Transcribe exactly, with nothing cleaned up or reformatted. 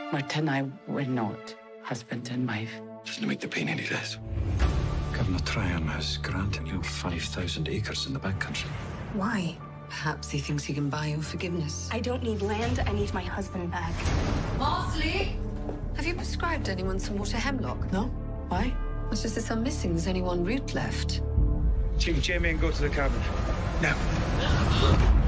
Martin and I were not husband and wife. Doesn't make the pain any less. Governor Tryon has granted you five thousand acres in the backcountry. Why? Perhaps he thinks he can buy your forgiveness. I don't need land, I need my husband back. Marsley! Have you prescribed anyone some water hemlock? No? Why? It's just there's some missing. There's only one root left. Take Jamie and go to the cabin. Now.